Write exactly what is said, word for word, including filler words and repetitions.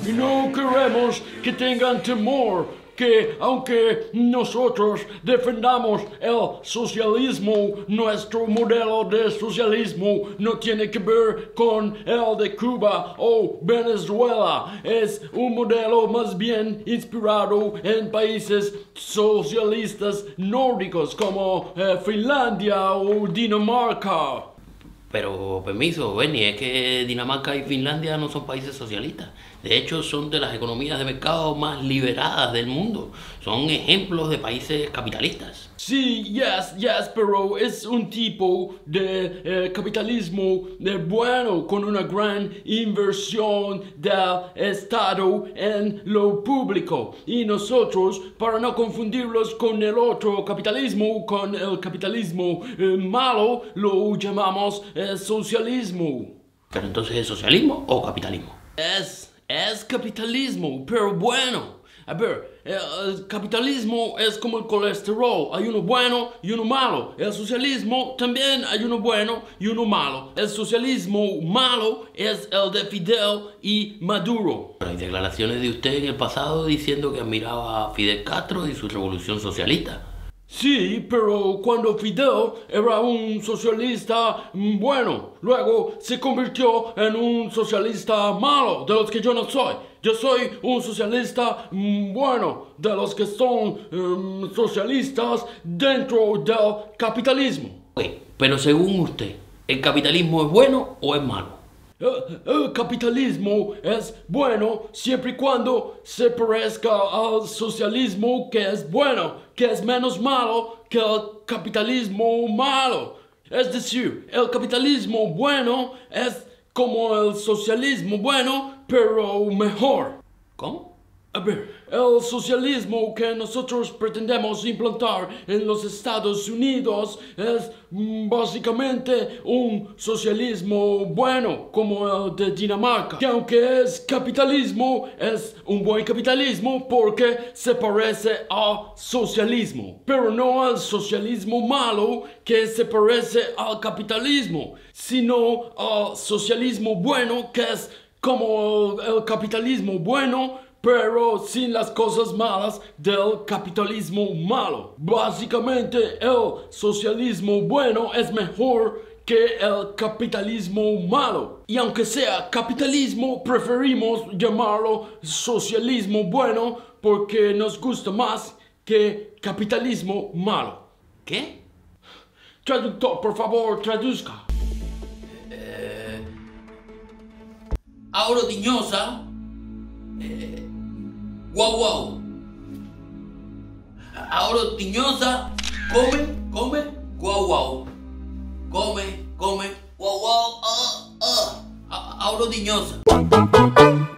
y no queremos que tengan temor, que aunque nosotros defendamos el socialismo, nuestro modelo de socialismo no tiene que ver con el de Cuba o Venezuela. Es un modelo más bien inspirado en países socialistas nórdicos como eh, Finlandia o Dinamarca. Pero, permiso, Benny, es que Dinamarca y Finlandia no son países socialistas. De hecho, son de las economías de mercado más liberadas del mundo. Son ejemplos de países capitalistas. Sí, yes, yes, pero es un tipo de eh, capitalismo de bueno, con una gran inversión del Estado en lo público. Y nosotros, para no confundirlos con el otro capitalismo, con el capitalismo eh, malo, lo llamamos eh, socialismo. ¿Pero entonces es socialismo o capitalismo? Es, es capitalismo, pero bueno. A ver, el capitalismo es como el colesterol, hay uno bueno y uno malo. El socialismo también hay uno bueno y uno malo. El socialismo malo es el de Fidel y Maduro. Pero hay declaraciones de usted en el pasado diciendo que admiraba a Fidel Castro y su revolución socialista. Sí, pero cuando Fidel era un socialista bueno, luego se convirtió en un socialista malo, de los que yo no soy. Yo soy un socialista bueno, de los que son um, socialistas dentro del capitalismo. Okay, pero según usted, ¿el capitalismo es bueno o es malo? El, el capitalismo es bueno siempre y cuando se parezca al socialismo, que es bueno, que es menos malo que el capitalismo malo. Es decir, el capitalismo bueno es como el socialismo bueno, pero mejor. ¿Cómo? A ver, el socialismo que nosotros pretendemos implantar en los Estados Unidos es mm, básicamente un socialismo bueno, como el de Dinamarca. Que aunque es capitalismo, es un buen capitalismo porque se parece al socialismo. Pero no al socialismo malo que se parece al capitalismo, sino al socialismo bueno que es como el, el capitalismo bueno, pero sin las cosas malas del capitalismo malo. Básicamente, el socialismo bueno es mejor que el capitalismo malo. Y aunque sea capitalismo, preferimos llamarlo socialismo bueno porque nos gusta más que capitalismo malo. ¿Qué? Traductor, por favor, traduzca. Eh, Auro Tiñosa. Eh, Guau, guau. Ahora Tiñosa come, come, guau, guau. Come, come, guau, guau, ah, ah. Ahora Tiñosa.